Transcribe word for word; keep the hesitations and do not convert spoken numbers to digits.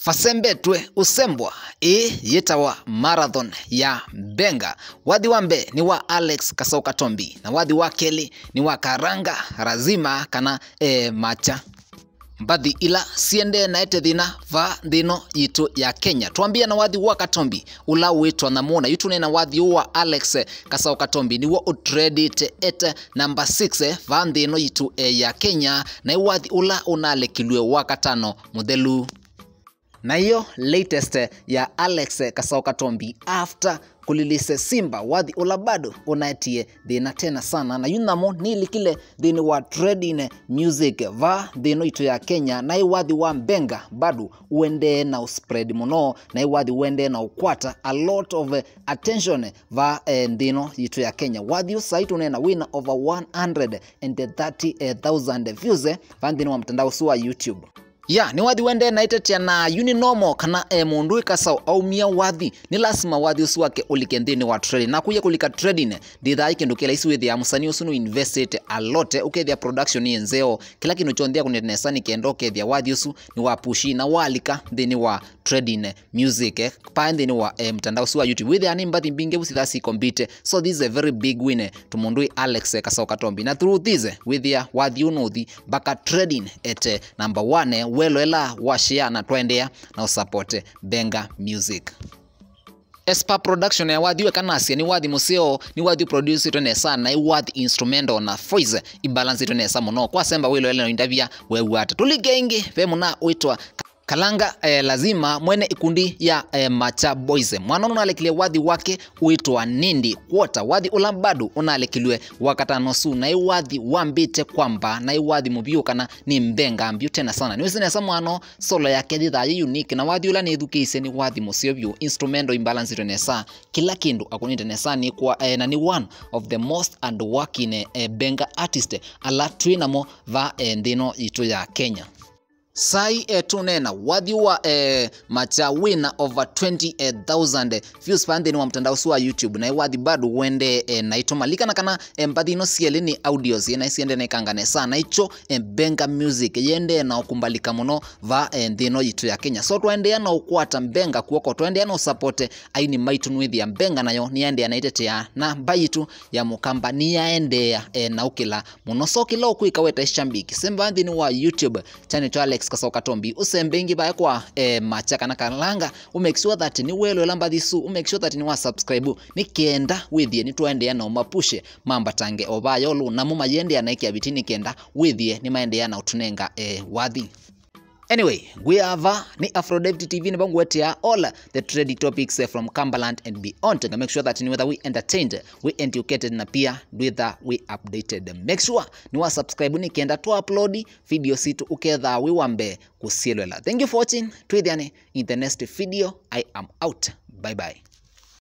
Fasembetwe usembwa e yetawa marathon ya Benga. Wadhi wambe ni wa Alex Kasau Katombi na wadhi wa Kelly ni wa Karanga Razima kana e macha Mbadhi ila siende na ete dhina va dhino yitu ya Kenya. Tuambia na wadhi wa Katombi ula wetu na muna yitu na wadhi wa Alex Kasau Katombi ni wa utredit ete number six va dhino yitu e ya Kenya na wadhi ula unale kilue wakatano modelu. Na hiyo latest ya Alex Kasau Katombi after kulilise Simba wadhi ula bado unaetie dhina tena sana na yunamo nili kile dhini wa trading music va dhino ito ya Kenya na wadhi wa Benga bado uende na uspread muno na wadhi uende na ukwata a lot of attention va eh, dhino ito ya Kenya wadhi usaitu nena winner over one hundred thirty thousand views va dhino wa mtandao suwa YouTube. Ya, ni wadhi wende na itetia na uninomo kana e, Mundui Kasau au mia wadhi ni lasima wadhi usuwake ulikendini wa trading na kuya kulika trading didha hiki ndukela isi wethi ya musani usunu invest a lot uke thia production ni enzeo kila kinu chondia kunenesani kendoke thia wadhi usu ni wapushi na walika dhini wa trading music eh, pa dhini wa eh, mtandao suwa YouTube wethi ya nimbathi mbinge usi thasi kombite so this is a very big win to Mundui Alex Kasau Katombi na through this wethi ya wadhi unothi baka trading at number one welo ela washia na tuendea na usapote Benga music. Espa production ya wadhi we kanasi ni wadhi museo ni wadhi produce itone sana na wadhi instrumental na voice ibalance itone sana muno kwa semba welo ela no interview wewe hata tuligengi ve muna uitwa Kalanga eh, lazima mwene ikundi ya eh, Macha Boys mwanono unalekile wadhi wake uitwa Nindi Quarter wadhi ulambadu unalekilwe wakatano su na wadhi wambite kwamba na wadhi mubiu kana ni Mbenga mbiu tena sana niwezi nesa mwano solo yake dhidha ya unique na wadhi ula ni edukise ni wadhi musiovyu instrumento imbalance itonesa kila kindu akunite nesa ni kwa eh, na ni one of the most and working eh, Benga artist ala twinamo va eh, ndino ito ya Kenya. Sai eh, tunena wadhi wa eh, Macha winner over twenty thousand views pande ni wa mtandao suwa YouTube na wadhi bado wende eh, na ito malika na kana eh, mbadhi ino siele ni audios na isiende na ikangane sana icho eh, Benga music yende na ukumbalika muno va eh, ndino ito ya Kenya so tuende na ukwata Benga kuwako tuende na usapote aini maitu nuithi ya Benga nayo ni ende na itetea na bayitu ya mukamba ni ya ende eh, na ukila muno so kila ukuika weta ishambiki semba ndini wa YouTube channel to Alex Kasau Katombi usembengi baya kwa eh, Macha kana Kalanga umake sure that ni welo lamba thisu umake sure that ni wa subscribe ni kenda withie ni tuende ya na umapushe mamba tange obayo lu na muma yende ya naiki abitini kenda withie ni maende ya na utunenga eh, wadhi. Anyway, we have uh, ni Afrodevty T V ni bangu wetia all the trendy topics uh, from Cumberland and beyond. To make sure that ni whether we entertained, we educated na pia whether we updated. Make sure ni wa subscribe ni kenda to upload video situ uketha we wambe kusielwela. Thank you for watching. Twithiane in the next video. I am out. Bye bye.